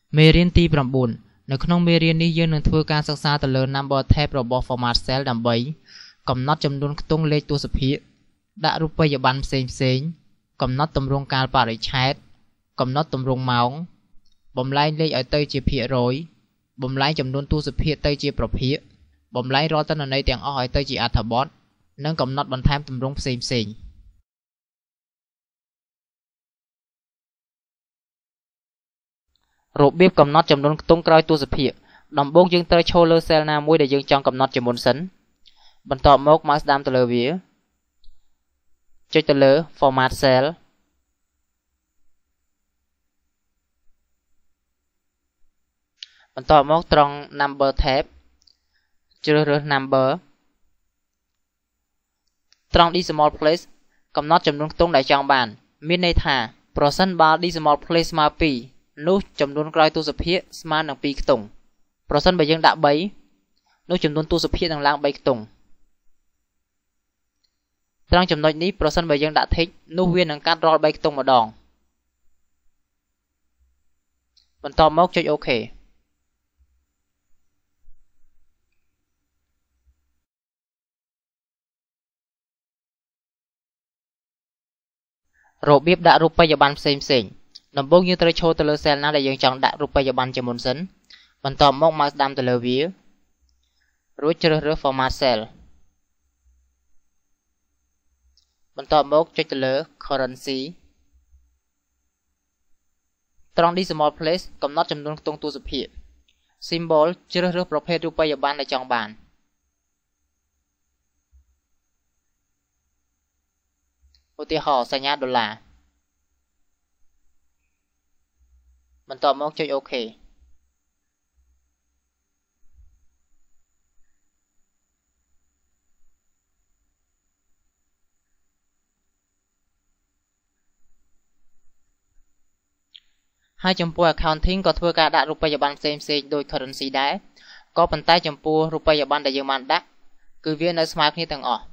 មេរៀនទី9នៅក្នុងមេរៀននេះយើងនឹងធ្វើការសិក្សាទៅលើ number type របស់ format cell ដើម្បីកំណត់ចំនួនខ្ទង់លេខទស្សភាគដាក់រូបិយប័ណ្ណផ្សេងៗកំណត់ទម្រង់កាលបរិច្ឆេទកំណត់ទម្រង់ម៉ោងបំលែងលេខឲ្យទៅជាភាគរយបំលែងចំនួនទស្សភាគទៅជាប្រភាគបំលែងរាល់ទិន្នន័យទាំងអស់ឲ្យទៅជាអត្ថបទនិងកំណត់បន្ថែមទម្រង់ផ្សេងៗរបៀបកំណត់ចំនួនខ្ទង់ក្រោយទស្សភាគដំបូងយើងត្រូវឈរលើ cell ណាមួយដែលយើងចង់កំណត់ជាមុនសិនបន្ទាប់មក mouse ស្ដាំទៅលើវាចុចទៅលើ format cell បន្ទាប់មកត្រង់ number tab ជ្រើសរើស number ត្រង់ decimal place កំណត់ចំនួនខ្ទង់ដែលចង់បានមានន័យថាប្រសិនបើ decimal place ស្មើ2នោះចំនួនក្រោយទស្សភាគស្មើនឹង2ខ្ទង់ប្រសិនបើយើងដាក់3នោះចំនួនទស្សភាគនឹងឡើង3ខ្ទង់ត្រង់ចំណុចនេះប្រសិនបើយើងដាក់ tick នោះវានឹងកាត់រាល់3ខ្ទង់ម្ដងបន្ទាប់មកចុច OK របៀបដាក់រូបិយប័ណ្ណផ្សេងៗដំបូងយើងត្រូវឈរទៅលើ cell ណាដែលយើងចង់ដាក់រូបិយប័ណ្ណជាមុនសិនបន្ទាប់មក mouse ស្ដាំទៅលើវារួចជ្រើសរើស format cell បន្ទាប់មកចុចទៅលើ currency ត្រង់ decimal place កំណត់ចំនួនខ្ទង់ទស្សភាគ symbol ជ្រើសរើសប្រភេទរូបិយប័ណ្ណដែលចង់បានឧទាហរណ៍សញ្ញាដុល្លារបន្ទាប់មកចុច OK ហើយចំពោះ accounting ក៏ធ្វើការដាក់រូបិយប័ណ្ណផ្សេងៗដូច currency ដែរក៏ប៉ុន្តែចំពោះរូបិយប័ណ្ណដែលយើងបានដាក់គឺវានៅស្មើគ្នាទាំងអស់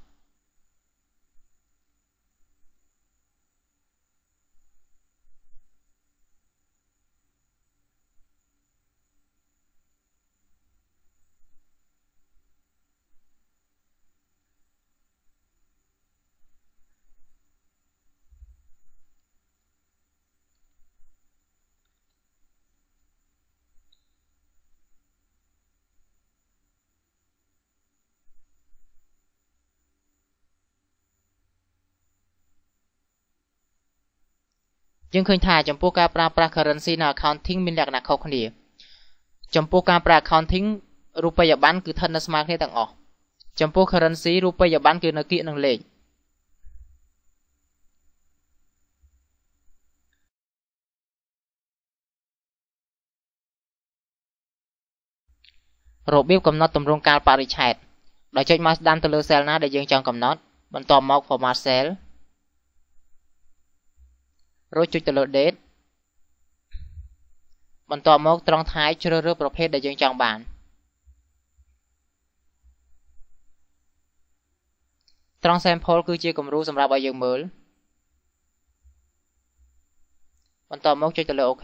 យើងឃើញថាចំពោះការប្រើប្រាស់ currency នៅ accounting មានលក្ខណៈខុសគ្នាចំពោះការប្រើ accounting រូបិយប័ណ្ណគឺស្ថិតនៅស្មើគ្នាទាំងអស់ចំពោះ currency រូបិយប័ណ្ណគឺនៅគៀកនឹងលេខរបៀបកំណត់ទម្រង់កាលបរិច្ឆេទដោយចុច mouse ស្ដាំទៅលើ cell ណាដែលយើងចង់កំណត់បន្ទាប់មក format cell រួចចុចទៅលើ date បន្ទាប់មកត្រង់ថ្ងៃជ្រើសរើសប្រភេទដែលយើងចង់បានត្រង់ sample គឺជាគំរូសម្រាប់ឲ្យយើងមើលបន្ទាប់មកចុចទៅលើ OK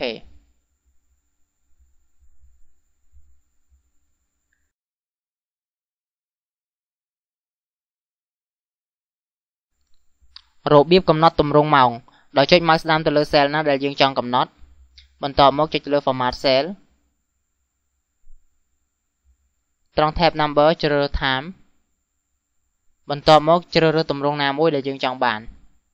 របៀបកំណត់ទម្រង់ម៉ោងដោយចុច mouse ស្ដាំទៅលើ cell ណាដែលយើងចង់កំណត់បន្ទាប់មកចុចទៅលើ format cell ត្រង់ tab number ជ្រើសរើស time បន្ទាប់មកជ្រើសរើសទម្រង់ណាមួយដែលយើងចង់បាន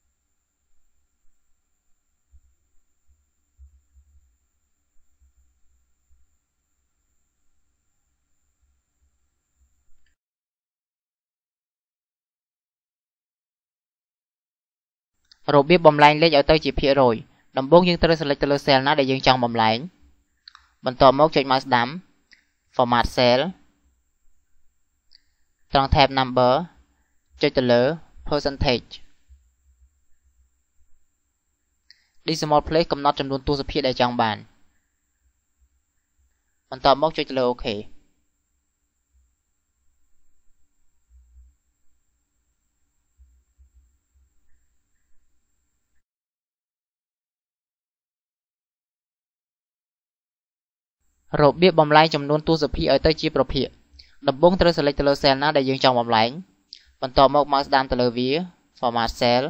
របៀបបំលែងលេខឲ្យទៅជាភាគរយដំបូងយើងត្រូវ select ទៅលើ cell ណាដែលយើងចង់បំលែងបន្ទាប់មកចុច mouse ស្ដាំ format cell ត្រង់ tab number ចុចទៅលើ percentage decimal place កំណត់ចំនួនទស្សភាគដែលចង់បានបន្ទាប់មកចុចទៅលើ OK របៀបបំលែងចំនួនតួសភាគឲ្យទៅជាប្រភេទដំបូងត្រូវ select ទៅលើ cell ណាដែលយើងចង់បំលែងបន្តមក mouse ស្ដាំទៅលើវា format cell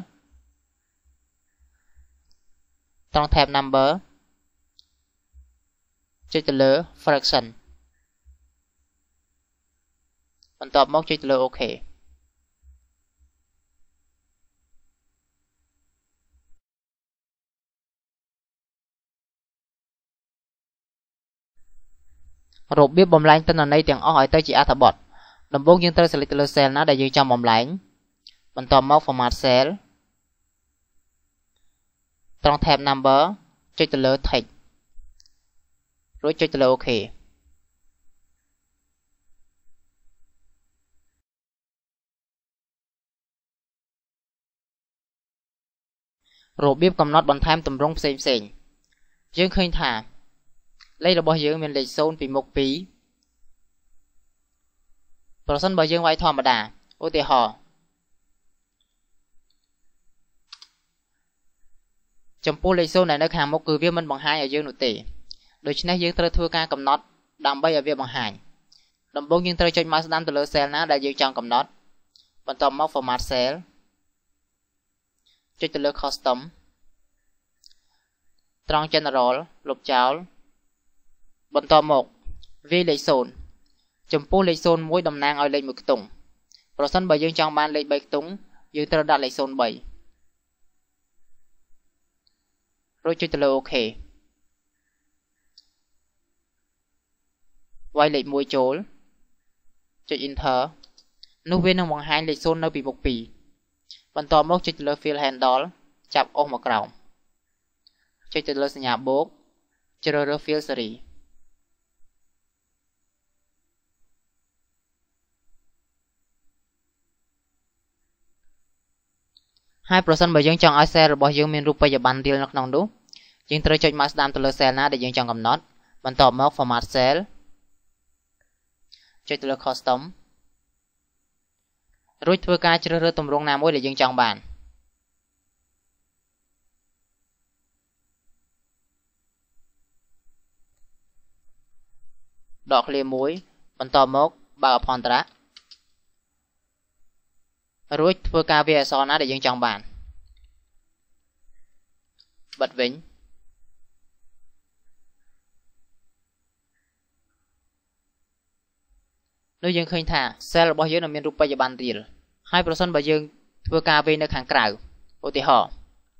ត្រង់ tab number ចុចទៅលើ fraction បន្តមកចុចទៅលើ OK របៀបបំលែងទិន្នន័យទាំងអស់ឲ្យទៅជាអត្ថបទដំបូងយើងត្រូវ select ទៅលើ cell ណាដែលយើងចង់បំលែងបន្តមក format cell ត្រង់ tab number ចុចទៅលើ text រួចចុចទៅលើ OK របៀបកំណត់បន្ថែមទម្រង់ផ្សេងៗយើងឃើញថាលេខរបស់យើងមានលេខ0ពីមុខ2ប្រសិនបើយើងវាយធម្មតាឧទាហរណ៍ចំពោះលេខ0ដែលនៅខាងមុខគឺវាមិនបង្ហាញឲ្យយើងនោះទេដូច្នេះយើងត្រូវធ្វើការកំណត់ដើម្បីឲ្យវាបង្ហាញដំបូងយើងត្រូវចុច mouse ស្ដាំទៅលើ cell ណាដែលយើងចង់កំណត់បន្តមក format cell ចុចទៅលើ custom ត្រង់ general លុបចោលបន្តមកវាយលេខ0ចំពោះលេខ01តំណាងឲ្យលេខ1ខ្ទង់ប្រសិនបើយើងចង់បានលេខ3ខ្ទង់យើងត្រូវដាក់លេខ03រួចចុចទៅលើ OK វាយលេខ1ចូលចុច enter នោះវានឹងបង្ហាញលេខ0នៅពីមុខ2បន្តមកចុចទៅលើ fill handle ចាប់អុសមកក្រោមចុចទៅលើសញ្ញាបូកជ្រើសរើស fill series ហើយប្រសិនបើយើងចង់ឲ្យ cell របស់យើងមានរូបិយប័ណ្ណរៀលនៅក្នុងនោះយើងត្រូវចុច mouse ស្ដាំទៅលើ cell ណាដែលយើងចង់កំណត់បន្តមក format cell ចុចទៅលើ custom រួចធ្វើការជ្រើសរើសទម្រង់ណាមួយដែលយើងចង់បានដកឃ្លាមួយបន្តមកបើកអភន្តរៈរួចធ្វើការវាយអក្សរណាដែលយើងចង់បានបិទវិញនោះយើងឃើញថា cell របស់យើងនឹងមានរូបិយប័ណ្ណរៀលហើយប្រសិនបើយើងធ្វើការវាយនៅខាងក្រៅឧទាហរណ៍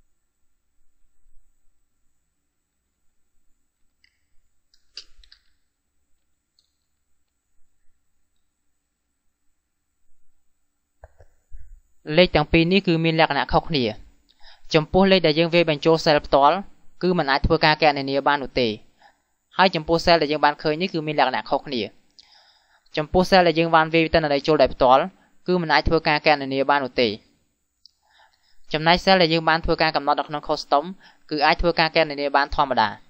លេខទាំងពីរនេះគឺមានលក្ខណៈខុសគ្នាចំពោះលេខដែលយើងវាយបញ្ចូល cell ផ្ទាល់គឺមិនអាចធ្វើការគណនាបាននោះទេហើយចំពោះ cell ដែលយើងបានឃើញនេះគឺមានលក្ខណៈខុសគ្នាចំពោះ cell ដែលយើងបានវាយទិន្នន័យចូលដោយផ្ទាល់គឺមិនអាចធ្វើការគណនាបាននោះទេចំណែក cell ដែលយើងបានធ្វើការកំណត់នៅក្នុង custom គឺអាចធ្វើការគណនាបានធម្មតា